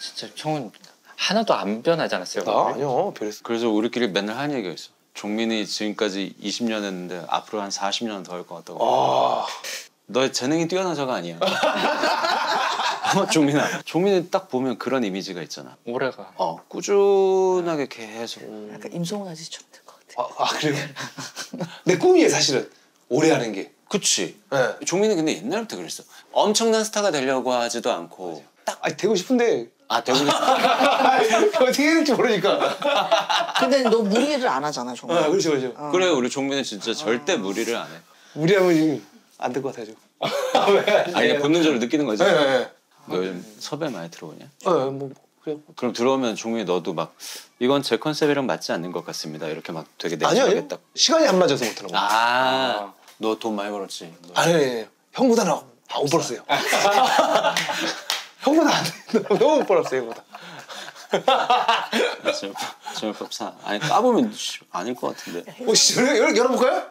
진짜 형은 하나도 안 변하지 않았어요? 나 아니요, 변했어. 그래서 우리끼리 맨날 하는 얘기가 있어. 종민이 지금까지 20년 했는데 앞으로 한 40년은 더 할 것 같다고. 너의 재능이 뛰어나서가 아니야. 종민이 딱 보면 그런 이미지가 있잖아. 오래가. 꾸준하게 계속. 약간 임성훈 아저씨처럼 될 것 같아. 그래요? 내 꿈이에요, 사실은. 오래 하는 게. 그치. 네. 종민이 근데 옛날부터 그랬어. 엄청난 스타가 되려고 하지도 않고. 딱 되고 싶은데. 되고 싶어. 어떻게 해야 될지 모르니까. 근데 너 무리를 안 하잖아, 정말. 그렇죠. 그래, 우리 종민은 진짜 절대 무리를 안 해. 무리하면 안 될 것 같아요. 아니, 본능적으로 느끼는 거지. 네. 너 요즘 섭외 많이 들어오냐? 뭐 그냥. 그럼 들어오면 종민이 너도 막 이건 제 컨셉이랑 맞지 않는 것 같습니다. 이렇게 막 되게 내치하게 딱. 시간이 안 맞아서 못하는 거야. 너 돈 많이 벌었지? 아니, 형보다 못 벌었어요. 형보다 안 돼. 너무 못 벌었어요, 형보다. 저녁밥 사. 아니, 까보면 아닐 것 같은데. 열어볼까요?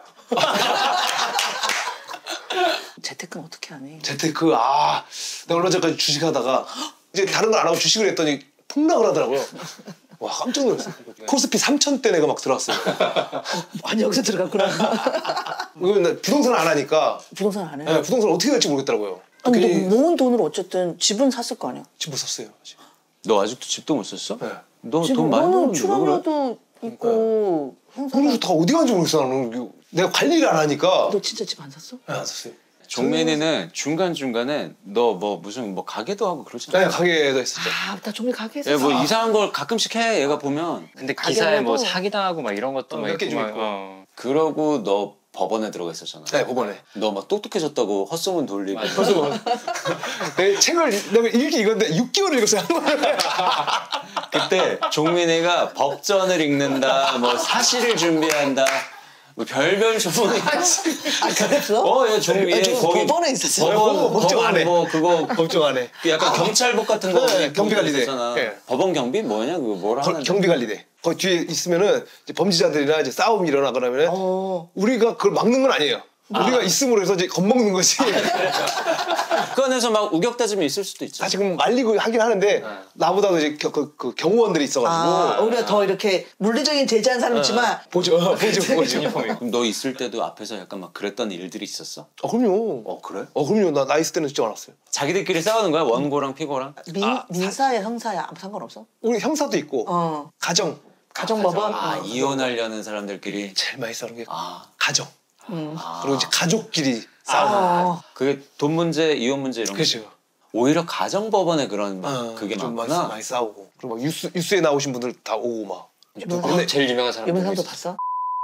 재테크는 어떻게 하니? 재테크, 내가 얼마 전까지 주식하다가 이제 다른 걸 안 하고 주식을 했더니 폭락을 하더라고요. 와, 깜짝 놀랐어요. 코스피 3,000대 내가 막 들어왔어요. 아니, 여기서 들어갔구나. 나 부동산 안 하니까. 부동산 안 해? 네, 부동산 어떻게 될지 모르겠더라고요. 아니, 너 모은 돈으로 어쨌든 집은 샀을 거 아니야? 집 못 샀어요, 아직. 너 아직도 집도 못 샀어? 네. 너 돈 많이 너는 벌었는데 왜 그래? 출연료도 있고 그래서 다 어디 간지 모르겠어, 나는. 내가 관리를 안 하니까. 너 진짜 집 안 샀어? 네, 안 샀어요. 종민이는 중간중간에 너 무슨 가게도 하고 그러잖아. 네, 가게에도 했었죠. 나 종이 가게 했어. 얘 이상한 걸 가끔씩 해, 얘가 보면. 근데 기사에 가게라도- 사기당하고 막 이런 것도 막 몇 개 좀 막, 있고. 그러고 너 법원에 들어가 있었잖아. 네, 법원에. 너 막 똑똑해졌다고 헛소문 돌리고. 벌써 내 책을 내가 읽기 이건데 6개월을 읽었어요. 그때 종민이가 법전을 읽는다, 사실을 준비한다, 별별 소문이. 그랬어? 얘 종민이 거기 법원에 있었어. 법정 안에. 그거 법정 안에. 약간 경찰복 같은 거. 네, 경비관리대. 있었잖아. 네. 법원 경비 뭐냐 그거 뭐라 하는데. 경비관리대. 거기 뒤에 있으면은 이제 범죄자들이나 이제 싸움이 일어나거나 하면은 우리가 그걸 막는 건 아니에요. 우리가 있음으로 해서 이제 겁먹는 거지. 그 안에서 막 우격다짐이 있을 수도 있죠. 지금 말리고 하긴 하는데 나보다도 이제 그 경호원들이 있어가지고. 우리가 더 이렇게 물리적인 제재한 사람이지만 보죠. 그럼 너 있을 때도 앞에서 약간 막 그랬던 일들이 있었어? 그럼요. 그래? 그럼요. 나 있을 때는 진짜 많았어요. 자기들끼리 싸우는 거야? 원고랑 피고랑? 민사야 형사야 아무 상관없어? 우리 형사도 있고 가정법원. 이혼하려는 사람들끼리 제일 많이 싸우는 게 아. 가정. 그리고 이제 가족끼리 싸우는. 그게 돈 문제, 이혼 문제 이런 거. 그렇죠. 오히려 가정법원에 그런 막 그게 좀 많구나. 많이 싸우고. 그리고 막 뉴스에 나오신 분들 다 오고 막. 근데 제일 유명한 사람. 유명 사람도 봤어?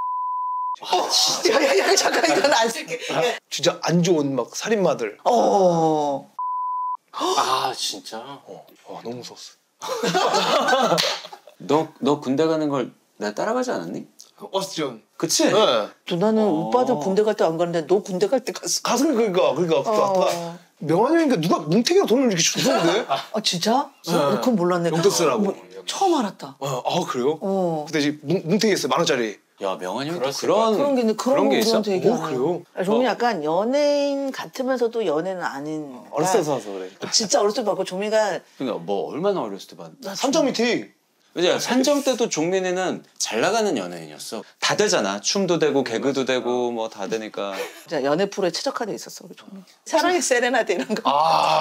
야야야 잠깐 이건 안 쓸게. 진짜 안 좋은 막 살인마들. 진짜? 너무 무서웠어. 너 군대 가는 걸 내가 따라가지 않았니? 좀. 그치? 네. 누나는 오빠들 군대 갈 때 안 가는데 너 군대 갈 때 갔어. 가슴이 그러니까 아까 명환이 형이니까 누가 뭉태기로 돈을 이렇게 주던데? 진짜? 그건 몰랐네. 용돈 쓰라고. 처음 알았다. 그래요? 그때 이제 뭉태기 했어요. 10,000원짜리. 야, 명환이 형도 그런 게 있어? 그래요? 종민이 약간 연예인 같으면서도 연예는 아닌. 어렸을 때 와서 그래. 진짜 어렸을 때 봤고 종민이가 그러니까 얼마나 어렸을 때 봤? 산정 미팅. 그죠? 산정 때도 종민이는 잘 나가는 연예인이었어. 다 되잖아. 춤도 되고 개그도 되고 뭐 다 되니까. 진짜 연애 프로에 최적화돼 있었어 우리 종민. 사랑의 세레나데 이런 거.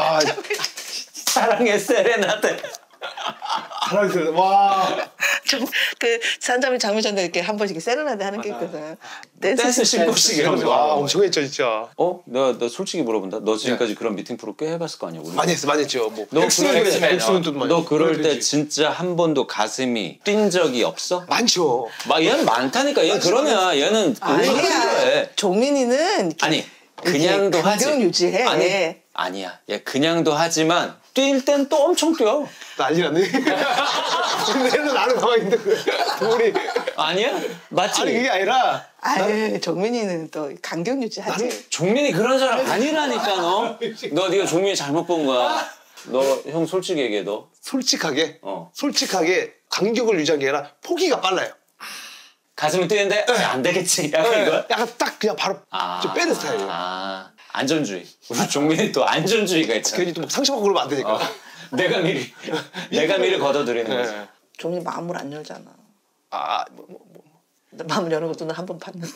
사랑의 세레나데. 사랑스러워. 와. 그 산자미 장미전도 이렇게 한 번씩 세레나데 하는 게 있거든. 댄스 신고식 이런 거. 엄청 했죠 진짜. 너 솔직히 물어본다. 너 지금까지 그런 미팅 프로 꽤 해봤을 거 아니야? 우리? 많이 했죠. 뭐. 너 그럴 때 진짜 한 번도 가슴이 뛴 적이 없어? 많죠. 얘는 많다니까. 얘는 그런 애야. 얘는 아니야. 종민이는 아니 그냥도 하지. 강경 유지해. 아니야. 얘 그냥도 하지만 뛸 땐 또 엄청 뛰어. 난리 났네. 얘는 나는 가만히 있는데 우리. 아니야? 맞지? 아니 그게 아니라. 종민이는 또 강경 유지하지. 종민이 그런 사람 아니라니까 너. 네가 종민이 잘못 본 거야. 너 형 솔직히 얘기해 너. 솔직하게 간격을 유지한 게 아니라 포기가 빨라요. 가슴이 뛰는데 안 되겠지. 약간 이거야? 약간 딱 그냥 바로 좀 빼는 스타일이에요. 안전주의. 우리 종민이 또 안전주의가 있잖아. 괜히 또 상처받고 그러면 안 되니까. 내가 미리 걷어들이는 거지. 네. 종민이 마음을 안 열잖아. 뭐. 마음을 여는 것도 한 번 봤는데.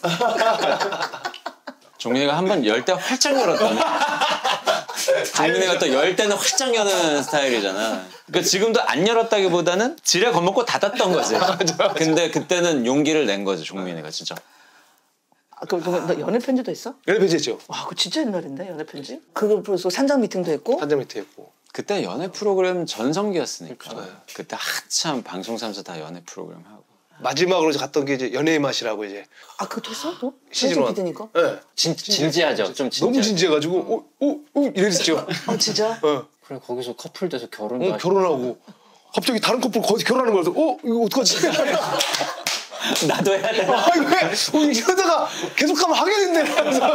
종민이가 한 번 열 때 활짝 열었다네. 종민이가 또 열 때는 활짝 여는 스타일이잖아. 그러니까 지금도 안 열었다기보다는 지레 겁먹고 닫았던 거지. 근데 그때는 용기를 낸 거지 종민이가 진짜. 너 연애 편지도 있어? 연애 편지 했죠. 와, 그거 진짜 옛날인데 연애 편지? 그거 벌써 산장 미팅도 했고. 한장 밑에 했고. 그때 연애 프로그램 전성기였으니까. 그때 한참 방송 3사 다 연애 프로그램 하고. 마지막으로 갔던 게 이제 연애의 맛이라고 이제. 아, 그것도 했어? 너? 시즌 시즌 1. 비드니까? 네. 진지하죠. 좀 진지하죠. 너무 진지해가지고 이랬었죠. 아, 진짜? 그래 거기서 커플 돼서 결혼도 하시고. 결혼하고 갑자기 다른 커플 거기서 결혼하는 거라서 이거 어떡하지? 나도 해야 돼. 왜? 이러다가 계속 가면 하게 된대.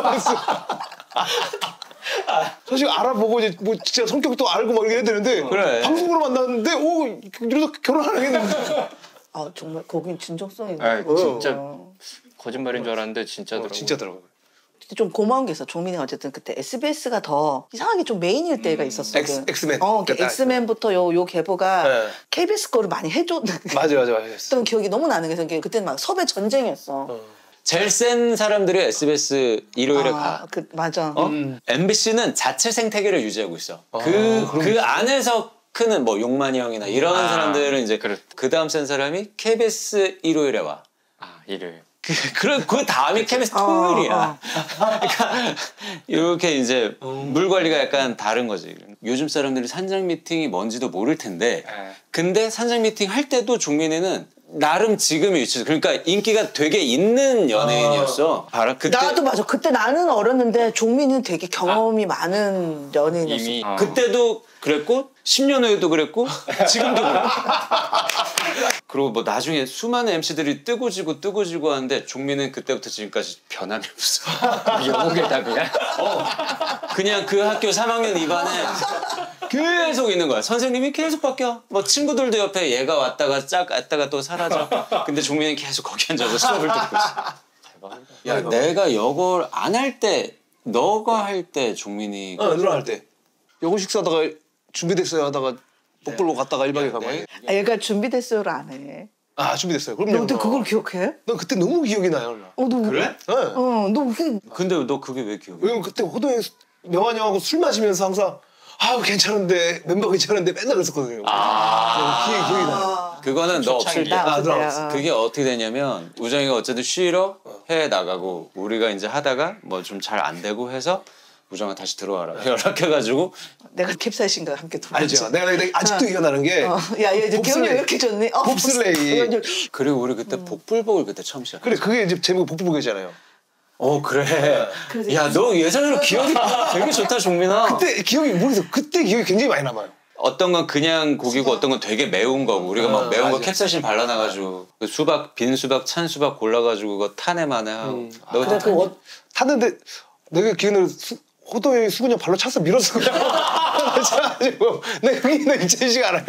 사실 알아보고 이제 뭐 진짜 성격도 알고 막 이래야 되는데 그래. 방송으로 만났는데 이러다 결혼하겠는데. 아, 정말 거긴 진정성이 아, 있네. 진짜 거짓말인 줄 알았는데 진짜더라고. 진짜더라고요. 근데 좀 고마운 게 있어. 종민이가 어쨌든 그때 SBS가 더 이상하게 좀 메인일 때가 있었어. 엑스맨. 엑스맨부터 요 계보가 네. KBS 거를 많이 해줬던 맞아. 기억이 너무 나는 게 그때는 막 섭외 전쟁이었어. 제일 센 사람들이 SBS 일요일에 가. 맞아. MBC는 자체 생태계를 유지하고 있어. 그 안에서 크는 뭐 용만이 형이나 이런 사람들은 이제 그 다음 센 사람이 KBS 일요일에 와. 아 일요일. 그 다음이 KBS 토요일이야. 그러니까 이렇게 이제 물 관리가 약간 다른 거지. 요즘 사람들이 산장 미팅이 뭔지도 모를 텐데, 근데 산장 미팅 할 때도 종민이는 나름 지금의 위치. 그러니까 인기가 되게 있는 연예인이었어. 알아? 그때 나도 맞아. 그때 나는 어렸는데 종민이는 되게 경험이 많은 연예인이었어. 이미 그때도 그랬고 10년 후에도 그랬고 지금도 그래. 그리고 뭐 나중에 수많은 MC들이 뜨고 지고 하는데 종민은 그때부터 지금까지 변함이 없어. 영웅의 답이야. 그냥 그 학교 3학년 2반에 계속 있는 거야. 선생님이 계속 바뀌어. 뭐 친구들도 옆에 얘가 왔다가 짝 왔다가 또 사라져. 근데 종민은 계속 거기 앉아서 수업을 듣고 있어. 야, 내가 이걸 안 할 때 너가 할 때 종민이 누나 할 때. 여고 식사하다가 준비됐어요 하다가 복불로 갔다가 1박에 가고. 아, 얘가 준비됐어요를 안 해. 아 준비됐어요. 그럼요. 너도 그걸 기억해? 난 그때 너무 기억이 나요. 나. 너 그래? 네. 너 왜? 근데 너 그게 왜 기억해? 왜냐면 그때 호동이 명환이 형하고 술 마시면서 항상 괜찮은데 멤버 괜찮은데 맨날 그랬었거든요. 기억이 나요. 그거는 너 없을 때. 누나. 그게 어떻게 되냐면 우정이가 어쨌든 쉬러 해외 나가고 우리가 이제 하다가 뭐 좀 잘 안 되고 해서 우정아 다시 들어와라 연락해가지고 내가 캡사이신과 함께 돌아왔지. 알죠. 내가 아직도 기억나는 게 야, 얘 이제 기억이 왜 이렇게 좋니? 봅슬레이. 그리고 우리 그때 복불복을 그때 처음 시작. 그래 그게 이제 제목이 복불복이잖아요. 그래. 야, 너 예전으로 기억이 되게 좋다, 종민아. 그때 기억이 모르겠어. 그때 기억이 굉장히 많이 남아요. 어떤 건 그냥 고기고 어떤 건 되게 매운 거고 우리가 막 매운 거 캡사이신 발라놔가지고 그 수박 빈 수박 찬 수박 골라가지고 그거 탄에 만에 하고. 너 그래, 그 탔는데 내가 기억나는 호동이 수근이 형 발로 차서 밀었어. 그래가지고 내가 그게 나 잊혀지지가 않아요.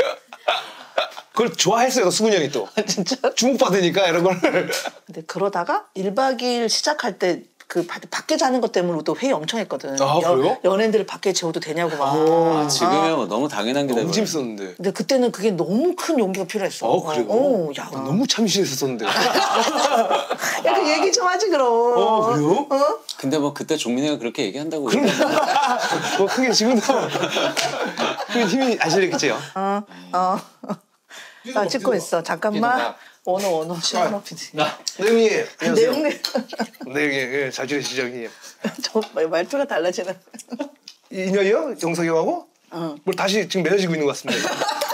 그걸 좋아했어요, 수근이 형이 또. 진짜? 주목받으니까 이런 걸. 근데 그러다가 1박 2일 시작할 때 그 밖에 자는 것 때문에 또 회의 엄청 했거든. 그래요? 연예인들을 밖에 재워도 되냐고 막. 지금이야 뭐 너무 당연한 게 너무 돼버려. 재밌었는데. 근데 그때는 그게 너무 큰 용기가 필요했어. 그래요? 야, 너무 참신했었는데. 야, 그 얘기 좀 하지 그럼. 그래요? 근데 뭐 그때 종민이가 그렇게 얘기한다고. 뭐 크게 지금도 그 힘이 안 실리겠지요. 나 찍고 있어. 잠깐만. 원호 시원호 PD. 내용이 내용 내용이 잘 지내시죠 형님. 저 말투가 달라지는. 인연이요? 영석이 형하고? 뭘 다시 지금 맺어지고 있는 것 같습니다.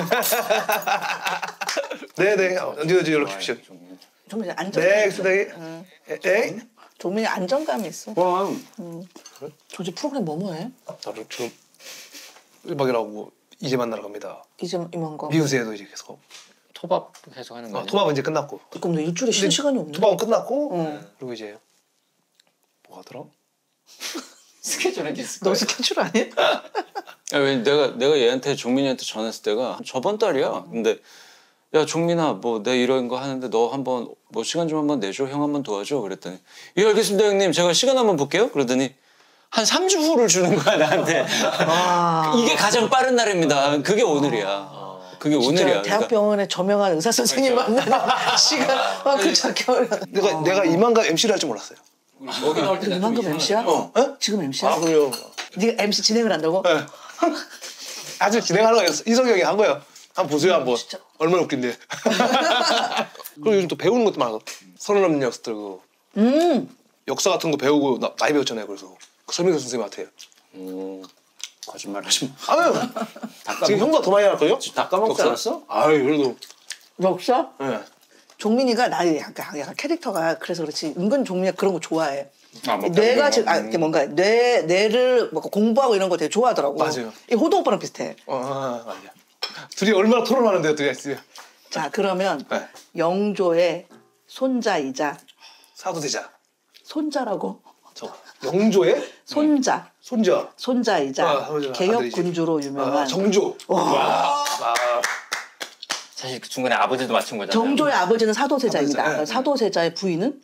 네네 언제든지 연락 주십시오. 종민이 안정. 네 수다이. 에? 종민이 안정감이 있어. 저 이제 프로그램 뭐뭐 해? 나도 지금 1박이라고 이제 만나러 갑니다. 이제 이만 거. 미우새도 이제 계속. 토밥 계속 하는 거야. 토밥은 이제 끝났고. 그럼 너 일주일에 쉬는 시간이 없네. 토밥은 끝났고 그리고 이제 뭐 하더라? 스케줄에 있을 너 스케줄 아니야? 왜 내가 얘한테 종민이한테 전했을 때가 저번 달이야. 근데 야 종민아 뭐 내 이런 거 하는데 너 한번 뭐 시간 좀 한번 내줘 형 한번 도와줘 그랬더니 예 알겠습니다 형님 제가 시간 한번 볼게요 그러더니 한 3주 후를 주는 거야 나한테. 이게 가장 빠른 날입니다. 그게 오늘이야. 그게 오늘이야. 대학병원에 저명한 의사 선생님 만나는 시간만큼 적혀요. 내가 이만감 MC를 할 줄 몰랐어요. 이만큼 MC야? 어? 지금 MC야? 아 그래요. 네가 MC 진행을 한다고? 네. 아직 진행하는 거예요. 이성이 형이 한 거예요. 한번 보세요 한번. 진짜. 얼마나 웃긴데. 그리고 요즘 또 배우는 것도 많아서 서른없는 역사들 그 역사 같은 거 배우고 많이 배웠잖아요. 그래서 설명서 선생님한테. 거짓말 하지 마. 아유. 지금 형보다 더 많이 할걸요? 다 까먹지 않았어? 아유 그래도. 역사? 네. 종민이가 나의 약간 캐릭터가 그래서 그렇지 은근 종민이가 그런 거 좋아해. 뭐 뇌가 지금 이렇게 뭔가 뇌를 뭐 공부하고 이런 거 되게 좋아하더라고. 맞아요. 이 호동 오빠랑 비슷해. 맞아. 둘이 얼마나 토론하는데 어떻게 자 그러면 네. 영조의 손자이자 사도세자. 손자라고 저 영조의 손자 손자. 손자이자 손자. 개혁 아들이지. 군주로 유명한 정조. 와. 사실 그 중간에 아버지도 맞춘 거잖아요. 정조의 아버지는 사도세자입니다. 사도세자, 네. 사도세자의 부인은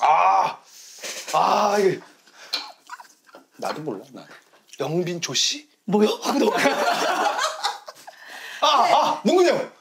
이게 나도 몰라. 나. 영빈조 씨? 뭐야? 문근영.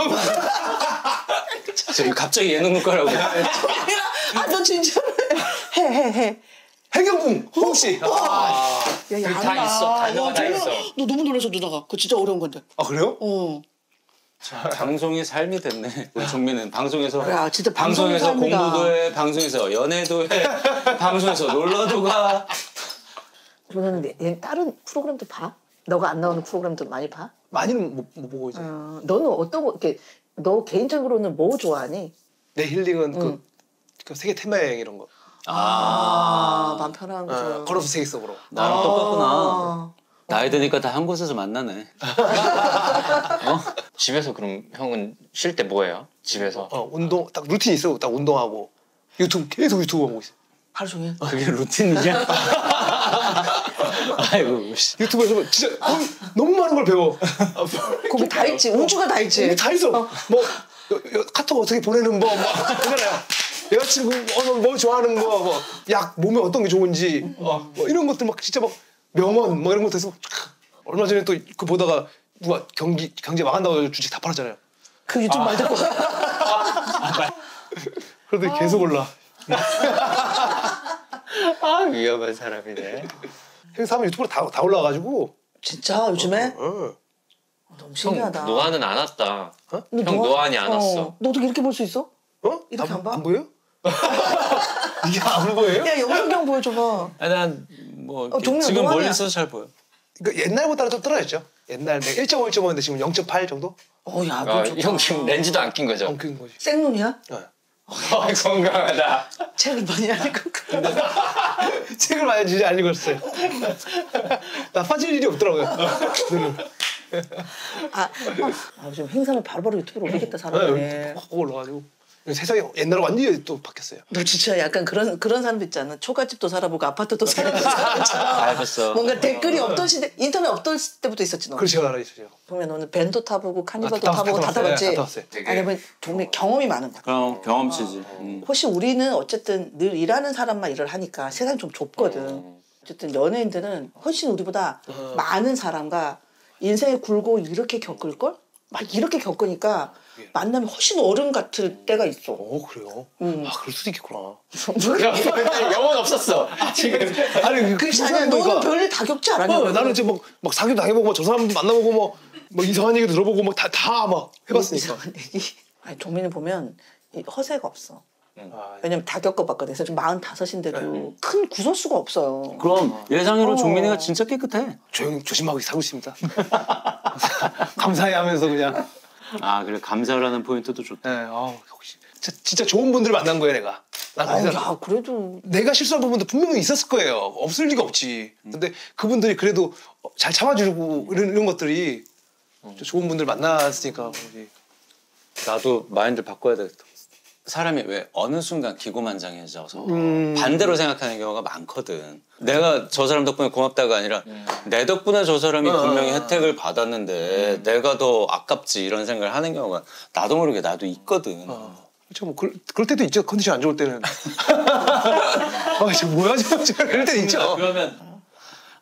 지금 갑자기 예능 거라고. 너 진짜로 해. 해경궁 홍씨. 야, 다 있어. 단어가 다 있어. 너 너무 놀라서 누나가. 그거 진짜 어려운 건데. 그래요? 방송이 삶이 됐네. 우리 종민은 방송에서 야, 진짜 방송에서 방송이 삶이다. 공부도 해, 방송에서 연애도 해, 방송에서 놀러도 가. 그러면 얘 다른 프로그램도 봐? 너가 안 나오는 프로그램도 많이 봐? 많이는 못 보고 이제. 너는 어떤 거 이렇게 너 개인적으로는 뭐 좋아하니? 내 힐링은 그 세계 테마 여행 이런 거. 마음 편한 거. 좋아. 걸어서 세계 속으로. 나랑 똑같구나. 나이 드니까 다 한 곳에서 만나네. 집에서 그럼 형은 쉴 때 뭐해요? 집에서? 운동 딱 루틴 있어. 딱 운동하고 유튜브 계속 유튜브 보고 있어. 하루 종일. 그게 루틴이냐? 아이고. 유튜브에서 진짜 너무 많은 걸 배워. 거기 다 있지. 우주가 다 있지. 다 있어. 뭐 카톡 어떻게 보내는 거, 그잖아요. 여자친구 뭐 좋아하는 거, 뭐 약 몸에 어떤 게 좋은지, 뭐 이런 것들 막 진짜 막 명언 뭐 이런 것도 해서 얼마 전에 또 그 보다가 누가 경제 망한다고 주식 다 팔았잖아요. 그 유튜브 말 듣고. 그래도 계속 올라. 위험한 사람이네. 그래서 하면 유튜브로 다 올라가가지고. 진짜 요즘에? 너무 형 신기하다. 노안은 안 왔다. 너 형 노안이 안 왔어. 너도 이렇게 볼 수 있어? 이렇게 안 봐? 안 보여? 이게 안 보여요? 야 영상경 보여줘봐. 난뭐 종민아, 지금 너 멀리서 아니야. 잘 보여. 그러니까 옛날보다는 좀 떨어졌죠. 옛날 내가 1.5, 1.5였는데 지금 0.8 정도? 야, 너 좋다. 형 지금 렌즈도 안 낀 거죠? 엉킨 거지. 생눈이야? 건강하다. 책을 많이 안 읽고. 책을 많이 진짜 안 읽었어요. 나 빠질 일이 없더라고요. 눈을. 지금 행사는 바로바로 유튜브로 올리겠다 사람이. 확 올라가지고 세상이 옛날로 완전히 또 바뀌었어요. 너 진짜 약간 그런 사람도 있잖아. 초가집도 살아보고 아파트도 살아보고 알겠어. 뭔가 댓글이 없던 시대, 인터넷 없던 때부터 있었지 너. 그렇죠, 알아주세요. 보면 너는 밴도 타보고 카니발도 다 타보고 다 타봤어요. 타봤지. 다 타봤어요. 아니면 정말 경험이 많은 거야. 그럼 경험치지. 혹시 우리는 어쨌든 늘 일하는 사람만 일을 하니까 세상이 좀 좁거든. 어쨌든 연예인들은 훨씬 우리보다 많은 사람과 인생의 굴곡을 이렇게 겪을 걸? 막 이렇게 겪으니까 만나면 훨씬 어른 같을 때가 있어. 그래요? 그럴 수도 있겠구나. 영혼 없었어. 지금. 아니, 그렇지 않아. 너는 별일 다 겪지 않았냐? 나는 이제 막 사기도 당해보고 저 사람도 만나보고 뭐 이상한 얘기도 들어보고 막 다 막 해봤으니까. 이상한 얘기. 아니, 종민이 보면 이 허세가 없어. 왜냐면 다 겪어봤거든. 그래서 지금 45인데도 큰 구설수가 없어요. 그럼 예상외로 종민이가 진짜 깨끗해. 조심하고 살고 있습니다. 감사해 하면서 그냥. 그래 감사라는 포인트도 좋다. 네, 역시 진짜 좋은 분들을 만난 거예요, 내가. 야, 그래도 내가 실수한 부분도 분명히 있었을 거예요. 없을 리가 없지. 근데 그분들이 그래도 잘 참아주고 이런 것들이 좋은 분들 만났으니까. 나도 마인드 바꿔야 되겠다. 사람이 왜 어느 순간 기고만장해져서 반대로 생각하는 경우가 많거든. 내가 저 사람 덕분에 고맙다가 아니라 내 덕분에 저 사람이 분명히 혜택을 받았는데 내가 더 아깝지 이런 생각을 하는 경우가 나도 모르게 나도 있거든. 그렇죠. 뭐 그럴 때도 있죠. 컨디션 안 좋을 때는. 저 뭐야 저 그럴 때 있죠. 그러면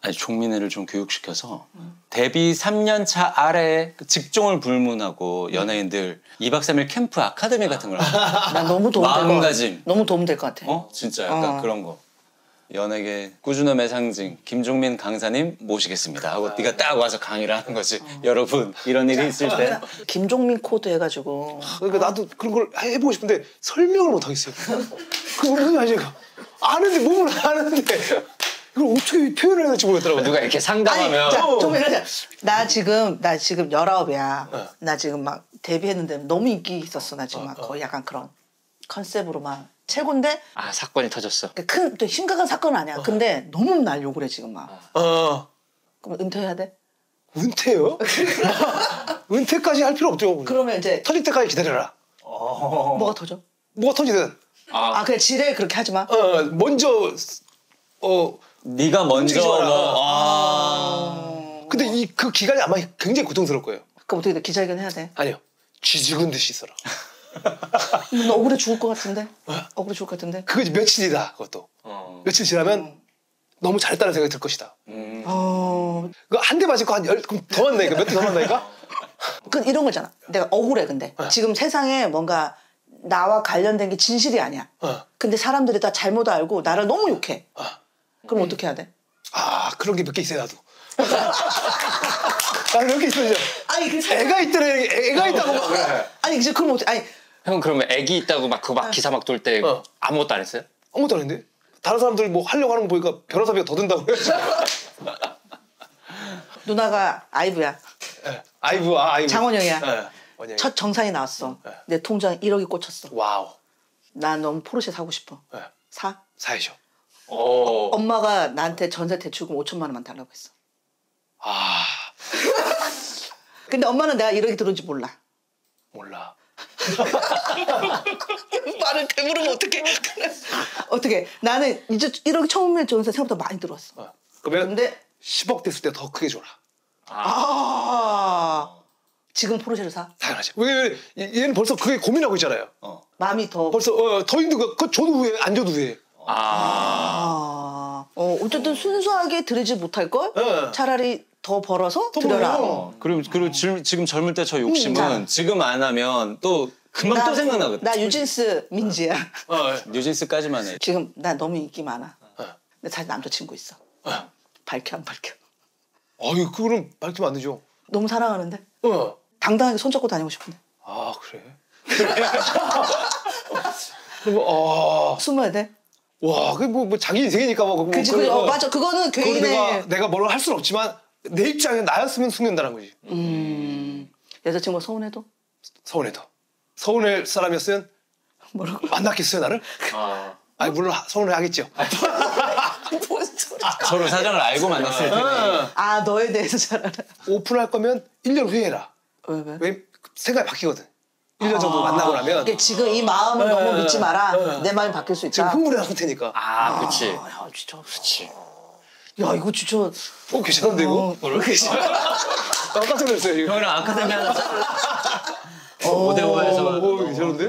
아니 종민이를 좀 교육시켜서 데뷔 3년 차 아래 직종을 불문하고 연예인들 2박 3일 캠프 아카데미 같은 걸 하고 난 너무 도움 될것 같아. 마음가짐. 너무 도움 될 것 같아. 진짜 약간 그런 거. 연예계 꾸준함의 상징 김종민 강사님 모시겠습니다 하고 네가 딱 와서 강의를 하는 거지. 여러분 이런 일이 있을 때 김종민 코드 해가지고. 그러니까 나도 그런 걸 해보고 싶은데 설명을 못 하겠어요. 그거 무슨 말이야? 아는데 몸은 아는데 이걸 어떻게 표현을 해야 될지 모르겠더라고. 누가 이렇게 상담하면 아니, 자, 좀 이러자. 나 지금 19이야. 나 지금 막 데뷔했는데 너무 인기 있었어. 나 지금 막 거의 약간 그런 컨셉으로 막 최고인데 아 사건이 터졌어. 큰 또 심각한 사건은 아니야. 근데 너무 날 욕을 해 지금 막. 그럼 은퇴해야 돼? 은퇴요? 은퇴까지 할 필요 없죠. 그러면 이제 터질 때까지 기다려라. 뭐가 터져? 뭐가 터지든. 그래 지레 그렇게 하지 마. 먼저 네가 먼저 근데 그 기간이 아마 굉장히 고통스러울 거예요. 그럼 어떻게 돼? 기자회견 해야 돼? 아니요. 쥐죽은 듯이 있어라. 너 억울해 죽을 것 같은데? 억울해 죽을 것 같은데? 그거 이제 며칠이다. 그것도. 며칠 지나면 너무 잘했다는 생각이 들 것이다. 그거 한 대 맞을 거 한 10, 그럼 더 만나니까 몇 대 더 만나니까? 그 이런 거잖아. 내가 억울해 근데. 지금 세상에 뭔가 나와 관련된 게 진실이 아니야. 근데 사람들이 다 잘못 알고 나를 너무 욕해. 그럼 어떻게 해야 돼? 그런 게 몇 개 있어요, 나도. 나는 몇 개 있어요. 아니 그 애가 있더래, 애가 있다고 막. 아니 이제 그럼 어떻게? 아니 형 그러면 애기 있다고 막 그거 막 기사 막 돌 때 아무것도 안 했어요? 아무것도 안 했는데? 다른 사람들 뭐 하려고 하는 거 보니까 변호사비가 더 든다고 해요. 누나가 아이브야. 아이브. 장원영이야. 원영이. 첫 정산이 나왔어. 내 통장에 1억이 꽂혔어. 와우. 난 너무 포르쉐 사고 싶어. 사? 사야죠. 엄마가 나한테 전세 대출금 5천만 원만 달라고 했어. 근데 엄마는 내가 1억이 들어온지 몰라. 몰라. 말을 배부르면 어떡해. 어떻게 나는 이제 1억이 처음에 전세 생각보다 많이 들어왔어. 그러면 근데 10억 됐을 때 더 크게 줘라. 지금 포르쉐를 사? 당연하지. 왜 얘는 벌써 그게 고민하고 있잖아요. 마음이 더 벌써 더 힘든 거 그거 줘도 후회 안 줘도 후회. 어쨌든 순수하게 드리지 못할 걸 차라리 더 벌어서 더 드려라. 벌어요. 그리고 지금 젊을 때 저 욕심은 지금 안 하면 또 금방 또 생각나거든. 나 유진스 민지야. 뉴진스까지만 해. 지금 나 너무 인기 많아. 근데 사실 남자친구 있어. 밝혀 안 밝혀? 아유 그거는 밝히면 안 되죠. 너무 사랑하는데 당당하게 손잡고 다니고 싶은데 그래? 그럼 숨어야 돼? 와 그게 뭐 자기 인생이니까 뭐 그치 맞아 그거는 그걸 개인의 내가 뭘 할 수는 없지만 내 입장에 나였으면 숨긴다는 거지. 여자친구가 서운해도? 서운해도. 서운할 사람이었으면 뭐라고? 만났겠어요 나를? 아니 물론 서운해하겠죠. 서로 사정을 알고 만났을 때는 너에 대해서 잘 알아. 오픈할 거면 1년 후에 해라. 왜? 왜 생각이 바뀌거든. 1년 정도 만나고 나면 이게 지금 이 마음을 너무 믿지 마라. 내 마음이 바뀔 수 있다. 지금 흥분해 상태니까. 그치. 야 진짜 그렇지. 야 이거 진짜 괜찮은데 이거? 깜짝 놀랐어요 이거. 형이랑 아카데미 하나 5대5에서 괜찮은데?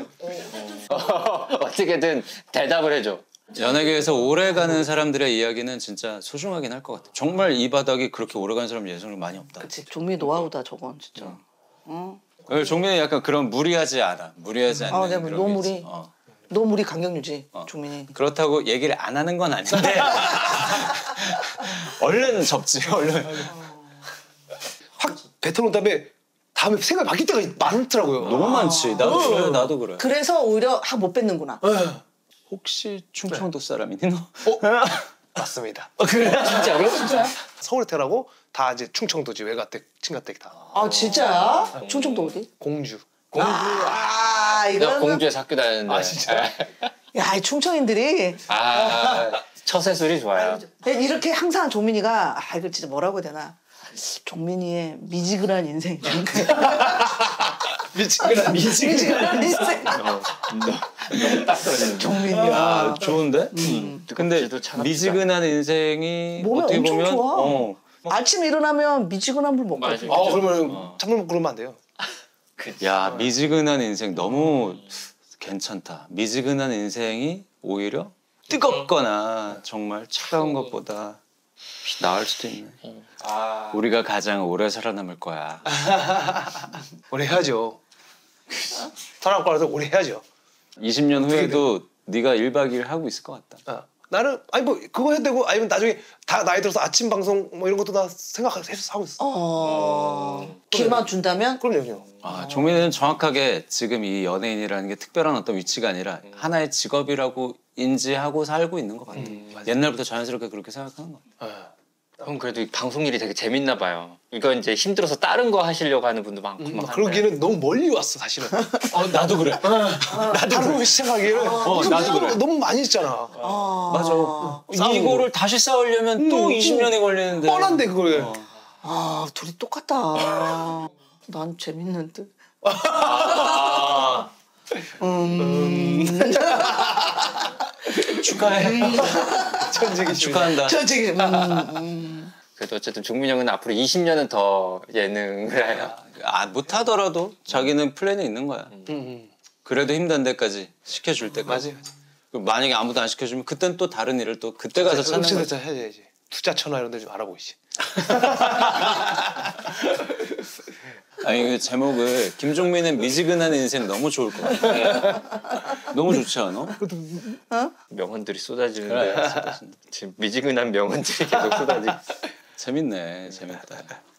어떻게든 대답을 해줘. 연예계에서 오래가는 사람들의 이야기는 진짜 소중하긴 할 것 같아. 정말 이 바닥이 그렇게 오래가는 사람 예전에 많이 없다. 그치 종미 노하우다 저건 진짜. 종민이 약간 그런 무리하지 않아. 무리하지 않는 내가 그런 노무리. 게 있지. 노무리 강경유지 종민이. 그렇다고 얘기를 안 하는 건 아닌데 얼른 접지 얼른. 확 뱉어놓은 다음에 생각이 바뀔 때가 많더라고요. 너무 많지. 나도 그래. 나도 그래. 그래서 오히려 못 뱉는구나. 혹시 충청도 사람이니 너? 맞습니다. 그래? 진짜로? 서울에 태어나고 다 이제 충청도지 외가댁 친가댁 다. 진짜야? 충청도 어디? 공주. 내가 이거는 공주에서 학교 다녔는데. 진짜? 야, 이 충청인들이 처세술이 좋아요. 이렇게 항상 종민이가 이거 진짜 뭐라고 해야 되나? 종민이의 미지근한 인생. 미치겠다. 미지근한 인생. 딱 떨어지는. 종민이야. 좋은데? 근데 차갑다. 미지근한 인생이 몸에 어떻게 엄청 보면 좋아. 아침에 일어나면 미지근한 물 먹거든. 맞아. 그러면 찬물 먹고 그러면 안 돼요. 야 미지근한 인생 너무 괜찮다. 미지근한 인생이 오히려 뜨겁거나 정말 차가운 것보다 나을 수도 있네. 아. 우리가 가장 오래 살아남을 거야. 오래 해야죠. 사랑과라서 오래 해야죠. 20년 후에도 네가 1박 2일 하고 있을 것 같다. 나는 아니 뭐 그거 해도 되고 아니면 나중에 다 나이 들어서 아침 방송 뭐 이런 것도 나 생각해서 하고 있어. 기회만 준다면? 그럼요. 아, 종민이는 정확하게 지금 이 연예인이라는 게 특별한 어떤 위치가 아니라 하나의 직업이라고 인지하고 살고 있는 것 같아. 옛날부터 자연스럽게 그렇게 생각하는 것 같아. 형 그래도 이 방송 일이 되게 재밌나 봐요. 이거 이제 힘들어서 다른 거 하시려고 하는 분도 많고 막. 그러기는 너무 멀리 왔어 사실은. 나도 그래. 나도 다른 거 시작하기에는 나도 그래. 너무 많이 했잖아. 맞아. 이거를 다시 쌓으려면 또 20년이 걸리는데. 뻔한데 그걸. 둘이 똑같다. 난 재밌는 듯. 축하해. 천직이 축하한다. 저기 그래도 어쨌든 종민 형은 앞으로 20년은 더 예능을 해요. 못하더라도 자기는 플랜이 있는 거야. 그래도 힘든 데까지 시켜줄 때까지. 맞아요. 만약에 아무도 안 시켜주면 그땐 또 다른 일을 또 그때 가서 찾는 거지. 해야지. 투자처나 이런 데 좀 알아보고 있지. 아니 그 제목을 김종민의 미지근한 인생 너무 좋을 것 같아. 너무 좋지 않아? 명언들이 쏟아지는데 그래. 지금 미지근한 명언들이 계속 쏟아지고. 재밌네. 재밌다.